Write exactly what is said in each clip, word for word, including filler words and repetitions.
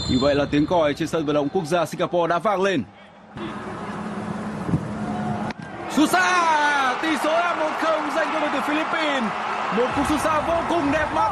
Như vậy là tiếng còi trên sân vận động quốc gia Singapore đã vang lên. Sút xa, tỷ số là một không dành cho đội tuyển Philippines. Một cú sút xa vô cùng đẹp mắt.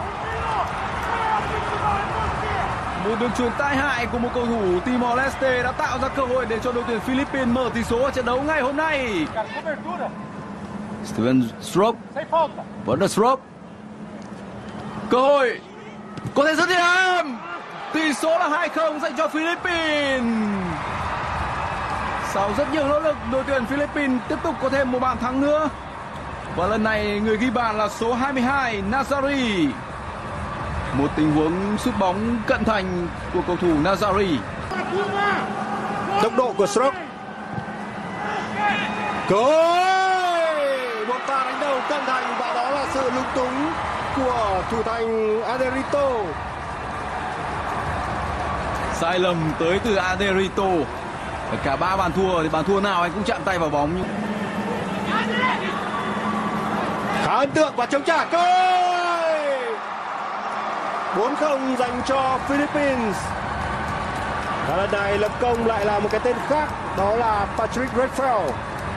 Một đường chuyền tai hại của một cầu thủ Timor Leste đã tạo ra cơ hội để cho đội tuyển Philippines mở tỷ số ở trận đấu ngày hôm nay. Steven Strop, vẫn là Strop. Cơ hội có thể dứt điểm. Tỷ số là hai không dành cho Philippines. Sau rất nhiều nỗ lực, đội tuyển Philippines tiếp tục có thêm một bàn thắng nữa. Và lần này người ghi bàn là số hai mươi hai Nazari. Một tình huống sút bóng cận thành của cầu thủ Nazari. Tốc độ của Stroke. Cơ hội, một pha đánh đầu cận thành và đó là sự lung túng của thủ thành Aderito. Sai lầm tới từ Aderito. Cả ba bàn thua thì bàn thua nào anh cũng chạm tay vào bóng. Khá ấn tượng và chống trả cơ hội. bốn không dành cho Philippines. Và lần này lập công lại là một cái tên khác, đó là Patrick Redfell.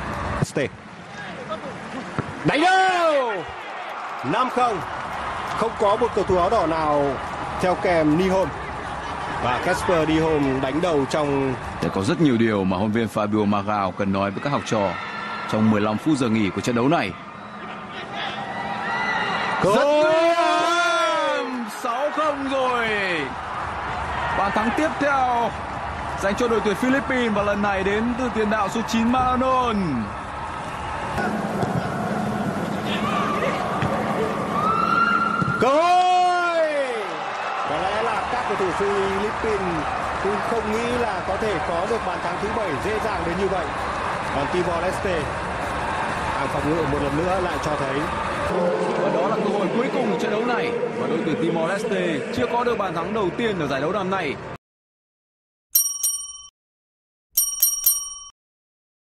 Đánh đâu năm không. Không có một cầu thủ áo đỏ nào theo kèm Nihon. Và Casper Nihon đánh đầu trong... Để có rất nhiều điều mà huấn luyện viên Fabio Marao cần nói với các học trò trong mười lăm phút giờ nghỉ của trận đấu này. Rất nguy hiểm. sáu không rồi. Bàn thắng tiếp theo dành cho đội tuyển Philippines và lần này đến từ tiền đạo số chín Malanon. Cơ hội. Có lẽ là các cầu thủ Philippines cũng không nghĩ là có thể có được bàn thắng thứ bảy dễ dàng đến như vậy. Còn Timor Leste hàng phòng ngự một lần nữa lại cho thấy. Và đó là cơ hội cuối cùng của trận đấu này. Và đội tuyển Timor Leste chưa có được bàn thắng đầu tiên ở giải đấu năm nay.